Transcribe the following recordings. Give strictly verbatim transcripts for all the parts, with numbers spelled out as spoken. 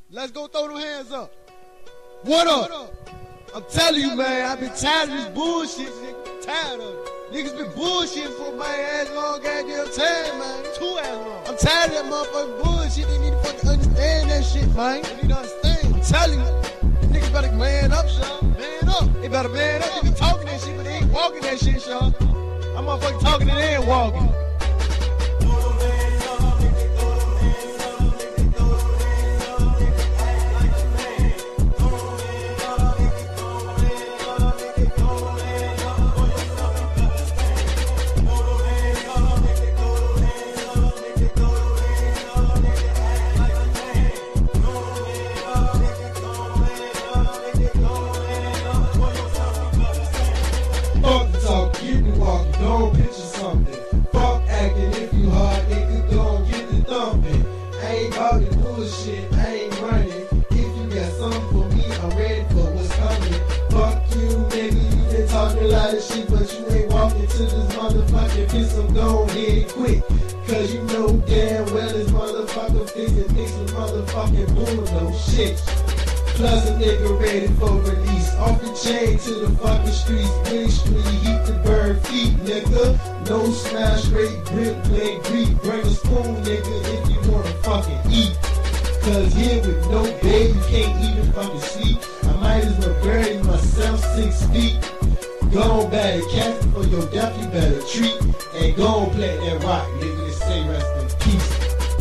Let's go throw them hands up. What up? What up? I'm telling you, man, I've been tired of this bullshit, nigga. Tired of it. Niggas been bullshitting for my ass long goddamn time, man. Too ass long. I'm tired of that motherfucking bullshit. They need to fucking understand that shit, man. They need to understand. I'm telling you. Niggas better man up, Sean. Man up. They better man up. They be talking that shit, but they ain't walking that shit, Sean. I'm motherfucking talking and they ain't walking. Don't picture something. Fuck acting if you hard, nigga, gon' get the thumping. I ain't about the bullshit, I ain't running. If you got something for me, I'm ready for what's coming. Fuck you, nigga, you been talking a lot of shit, but you ain't walking to this motherfucking piss, so go ahead quick. Cause you know damn well this motherfucker fixin' mix with motherfucking boom, no shit. Plus a nigga ready for release. Off the chain to the fucking streets. Green street, heat the bird feet, nigga. No smash, straight grip, play Greek. Bring a spoon, nigga, if you wanna fucking eat. Cause here with no bed, you can't even fucking sleep. I might as well bury myself six feet. Go on back the casket for your death, you better treat. And go on plant that rock, nigga, to say rest in peace.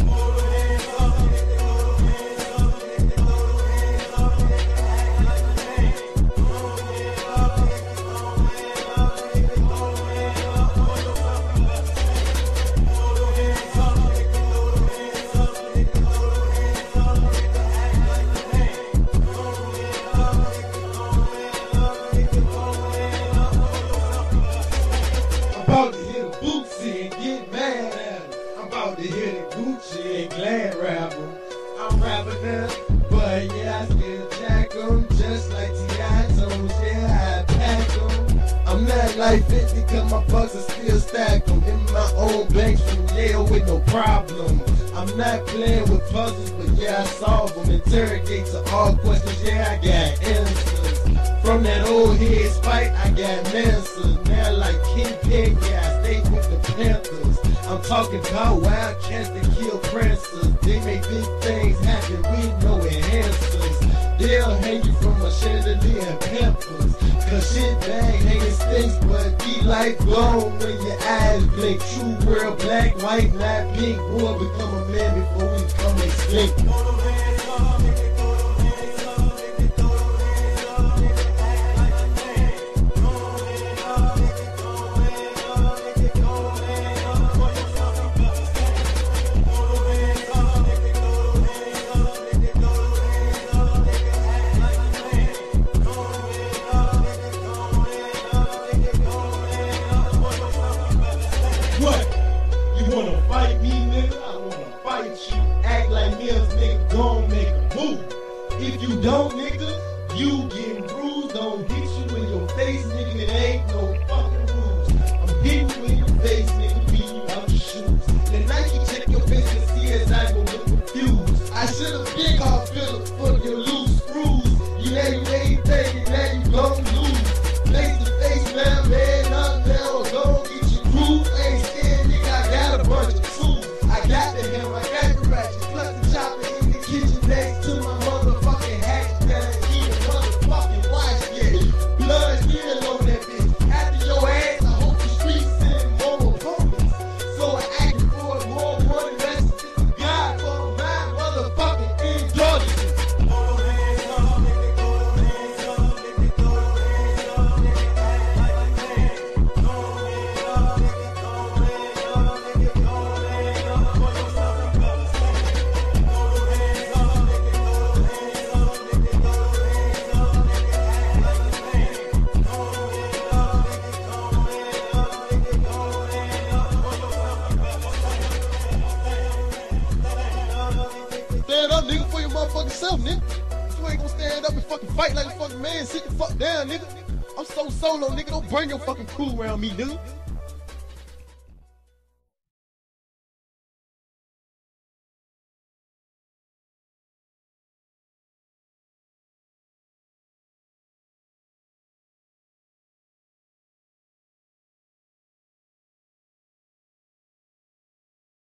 I'm about to hit a Bootsy and get mad at him. I'm about to hit a Gucci and glad rap him. I'm rapping now, but yeah, I still jack him. Just like T I told, yeah, I pack him. I'm not like fifty cause my bucks are still stack them. In my own banks from Yale with no problem. I'm not playing with puzzles, but yeah, I solve them. Interrogate to all questions, yeah, I got answers. From that old head spike, I got answers. Now like Kingpin, yeah, I stay with the Panthers. I'm talking about wild cats that kill prancers. They make big things happen with no enhancers. They'll hang you from a chandelier and pampers. Cause shit bang hanging stinks, but be like blown when your eyes blink. True world, black, white, not pink. Boy, become a man before we come extinct. What? You wanna fight me, nigga? I wanna fight you. Act like Mills, nigga, gon' make a move. If you don't, nigga, you getting bruised. Don't hit you in your face, nigga, it ain't no fucking rules. I'm hitting you in your face, nigga, beating you out your shoes. The night you check your face and see as I gon' look confused. I should've been called Philip for your loose screws. You know you ain't thinking, now you gon' lose. Face to face, man, man, up now, gon' get you bruised. Ain't scared, nigga, I got a bunch of tools. I got the hammer, I got the ratchet, plus the chopper in the kitchen next to my motherfucking hatch. Gotta eat a motherfucking watch, yeah. Blood still on that bitch. After your ass, I hope the streets send more opponents. So I acted for it more money, rest to God for my motherfucking indulgence. Stand up, nigga, for your motherfucking self, nigga. You ain't gonna stand up and fucking fight like a fucking man. Sit the fuck down, nigga. I'm so solo, nigga. Don't bring your fucking crew around me, nigga.